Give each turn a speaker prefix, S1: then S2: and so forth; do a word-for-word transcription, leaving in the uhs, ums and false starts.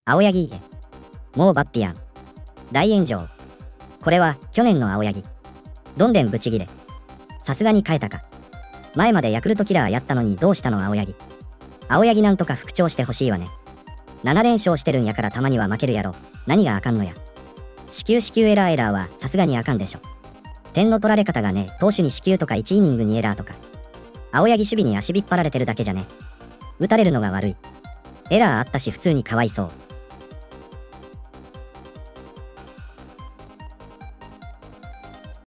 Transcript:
S1: 青柳へ。もうバッピやん。大炎上。これは、去年の青柳。どんでんブチギレ。さすがに変えたか。前までヤクルトキラーやったのにどうしたの青柳。青柳なんとか復調してほしいわね。なな連勝してるんやからたまには負けるやろ。何があかんのや。四球四球エラーエラーはさすがにあかんでしょ。点の取られ方がね、投手に四球とかいちイニングにエラーとか。青柳守備に足引っ張られてるだけじゃね。打たれるのが悪い。エラーあったし普通にかわいそう。